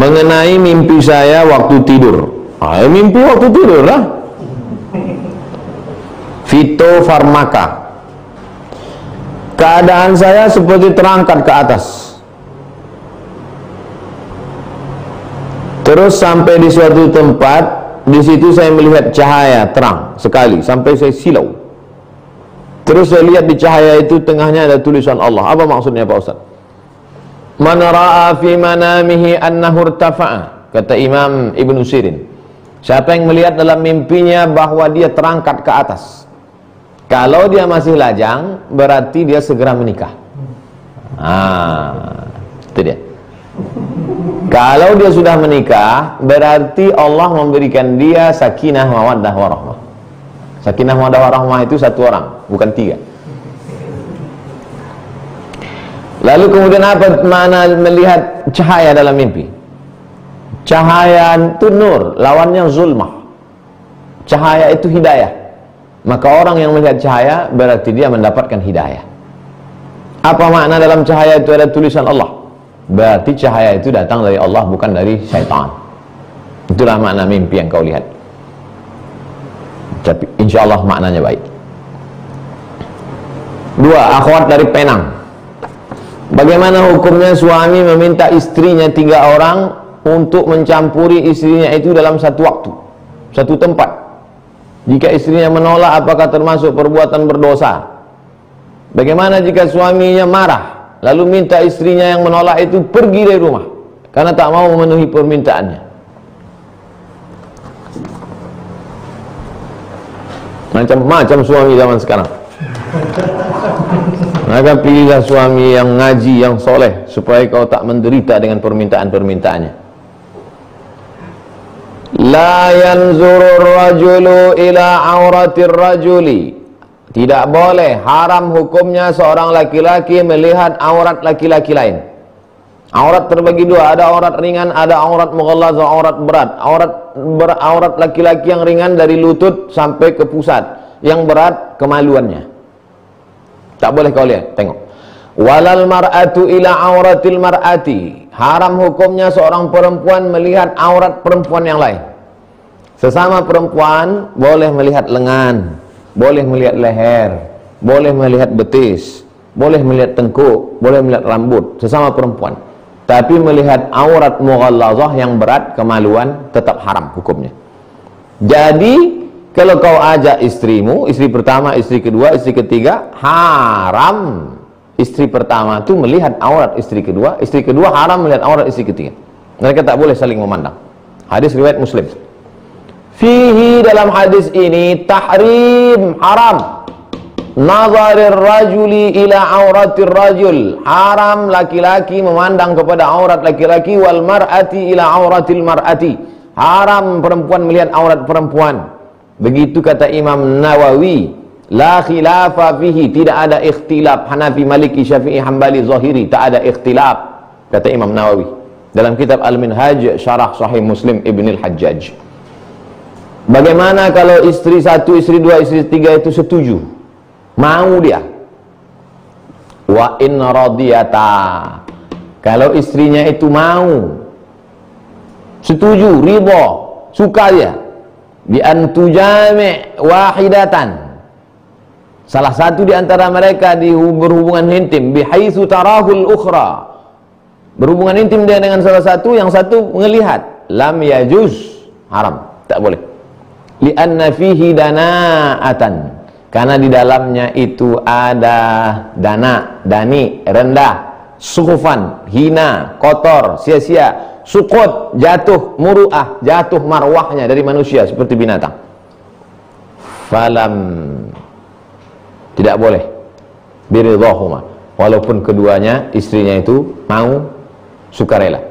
mengenai mimpi saya waktu tidur. Mimpi waktu tidur lah. Fitofarmaka. Keadaan saya seperti terangkat ke atas. Terus sampai di suatu tempat, di situ saya melihat cahaya terang sekali sampai saya silau. Terus saya lihat di cahaya itu tengahnya ada tulisan Allah. Apa maksudnya Pak Ustaz? Man ra'a fi manamihi annahu irtafa'a, kata Imam Ibnu Sirin. Siapa yang melihat dalam mimpinya bahwa dia terangkat ke atas, kalau dia masih lajang, berarti dia segera menikah. Itu dia. Kalau dia sudah menikah, berarti Allah memberikan dia sakinah, mawaddah, warahmah. Sakinah, mawaddah, warahmah itu satu orang, bukan tiga. Lalu kemudian apa makna melihat cahaya dalam mimpi? Cahaya itu nur, lawannya zulmah. Cahaya itu hidayah. Maka orang yang melihat cahaya berarti dia mendapatkan hidayah. Apa makna dalam cahaya itu ada tulisan Allah? Berarti cahaya itu datang dari Allah, bukan dari syaitan. Itulah makna mimpi yang kau lihat. Tapi insya Allah maknanya baik. Dua, akhwat dari Penang. Bagaimana hukumnya suami meminta istrinya 3 orang untuk mencampuri istrinya itu dalam satu waktu, satu tempat? Jika istrinya menolak, apakah termasuk perbuatan berdosa? Bagaimana jika suaminya marah lalu minta istrinya yang menolak itu pergi dari rumah karena tak mau memenuhi permintaannya? Macam-macam suami zaman sekarang. Maka pilihlah suami yang ngaji, yang soleh, supaya kau tak menderita dengan permintaan-permintaannya. La yanzurur rajulu ila auratir rajuli. Tidak boleh, haram hukumnya seorang laki-laki melihat aurat laki-laki lain. Aurat terbagi dua, ada aurat ringan, ada aurat mughallazah, aurat berat. Aurat laki-laki yang ringan dari lutut sampai ke pusat, yang berat kemaluannya. Tak boleh kau lihat, tengok. Walal mar'atu ila auratil mar'ati. Haram hukumnya seorang perempuan melihat aurat perempuan yang lain. Sesama perempuan boleh melihat lengan, boleh melihat leher, boleh melihat betis, boleh melihat tengkuk, boleh melihat rambut, sesama perempuan. Tapi melihat aurat mughallazah yang berat kemaluan tetap haram hukumnya. Jadi kalau kau ajak istrimu, istri pertama, istri kedua, istri ketiga, haram istri pertama itu melihat aurat istri kedua haram melihat aurat istri ketiga. Mereka tak boleh saling memandang. Hadis riwayat Muslim. Fihi, dalam hadis ini, tahrim, haram nazarir rajuli ila auratir rajul, haram laki-laki memandang kepada aurat laki-laki, wal mar'ati ila auratil mar'ati, haram perempuan melihat aurat perempuan. Begitu kata Imam Nawawi, la khilafa fihi, tidak ada ikhtilaf. Hanafi, Maliki, Syafi'i, Hambali, Zahiri, tak ada ikhtilaf, kata Imam Nawawi dalam kitab Al-Minhaj Syarah Sahih Muslim Ibn al-Hajjaj. Bagaimana kalau istri 1, istri 2, istri 3 itu setuju, mau dia? Wa in radiyata, kalau istrinya itu mau, setuju, ridha, suka dia, bi an tujami' wahidatan, salah satu di antara mereka berhubungan intim, bihaitsu tarahul ukhra, berhubungan intim dia dengan salah satu, yang satu melihat, lam yajuz, haram, tak boleh. Li'anna fihi dana'atan, karena di dalamnya itu ada dani, rendah, sukhufan, hina, kotor, sia-sia, sukut, jatuh, muru'ah, jatuh marwahnya dari manusia seperti binatang. Falam, tidak boleh biridhahuma, walaupun keduanya, istrinya itu mau, sukarela.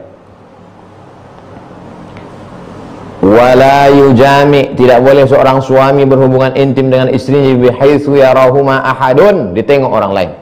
Wala yujami, tidak boleh seorang suami berhubungan intim dengan istrinya bihaitsu yarahuma ahadun, ditengok orang lain.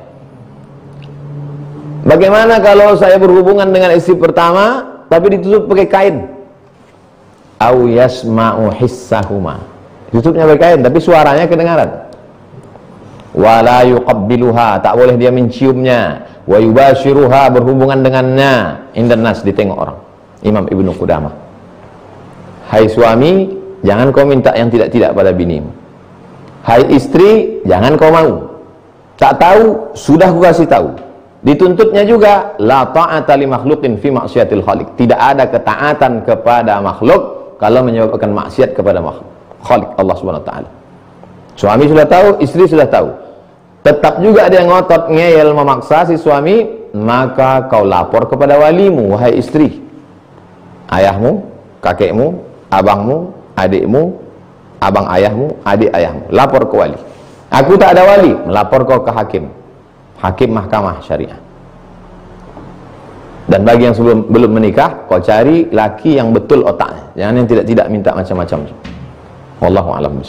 Bagaimana kalau saya berhubungan dengan istri pertama tapi ditutup pakai kain? Au yasma'u hissahuma, ditutupnya pakai kain tapi suaranya kedengaran. Wala yuqabbiluha, tak boleh dia menciumnya. Wa yubashiruha, berhubungan dengannya, indan nas, ditengok orang. Imam Ibnu Qudamah. Hai suami, jangan kau minta yang tidak-tidak pada binimu. Hai istri, jangan kau mau. Tak tahu, sudah ku kasih tahu. Dituntutnya juga la ta'ata li makhluqin fi maksiatil khaliq. Tidak ada ketaatan kepada makhluk kalau menyebabkan maksiat kepada makhluk Khaliq Allah Subhanahu wa taala. Suami sudah tahu, istri sudah tahu. Tetap juga ada yang ngotot ngeyel memaksa si suami, maka kau lapor kepada walimu, wahai istri. Ayahmu, kakekmu, abangmu, adikmu, abang ayahmu, adik ayahmu, lapor ke wali. Aku tak ada wali, melapor kau ke hakim. Hakim mahkamah syariah. Dan bagi yang belum menikah, kau cari laki yang betul otaknya, jangan yang tidak minta macam-macam. Wallahu a'lam.